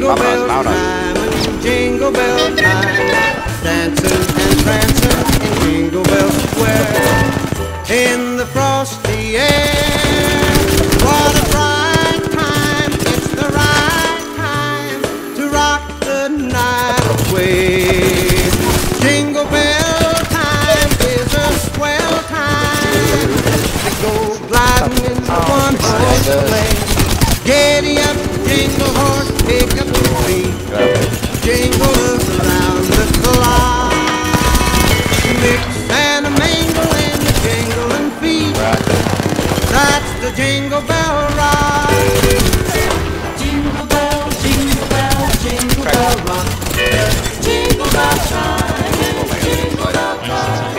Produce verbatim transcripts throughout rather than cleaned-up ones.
Jingle bell time and jingle bell time, dancing and prancing in Jingle Bell Square, in the frosty air. What a bright time, it's the right time to rock the night away. Jingle bell time is a swell time to go gliding in the one-horse sleigh. Giddy up, jingle horse, pick up the speed, jingle around the clock. Mix and a mingle in the jingling feet, that's the Jingle Bell Rock. Jingle bell, jingle bell, jingle bell rock. Jingle bell time, jingle bell time.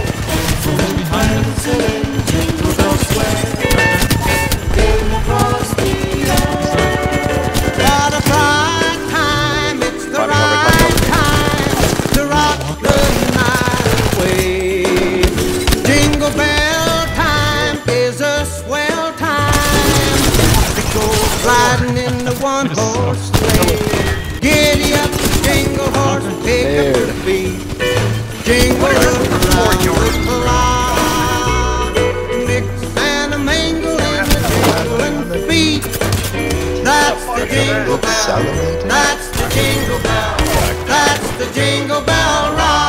Dancing, jingle bell sway, in the frosty air. What a bright time, it's the right time to rock the night away. Jingle bell time is a swell time to go gliding in the one-horse sleigh. Giddy up, jingle horse, pick up the beat, jingle around the clock. Mix and a mingle in the jingling feet, that's the Jingle Bell, that's the Jingle Bell, that's the Jingle Bell Rock.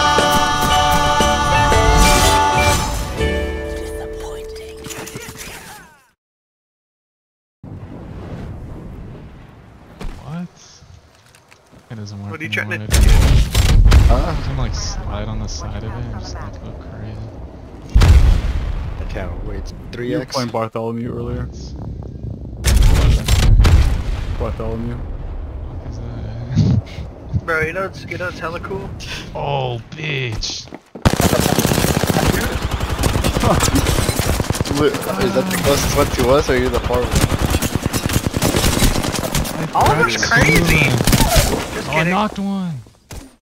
What? It doesn't work. What are you trying to anymore. do? Huh? You can like slide on the side of it and just like go crazy. I can't wait. three You were X? playing Bartholomew earlier. Bartholomew. What is that? Bro, you know it's you know it's hella cool. Oh, bitch! Is that the closest one to us, or are you the far one? Oliver's crazy. Just Oh, I kidding. knocked one.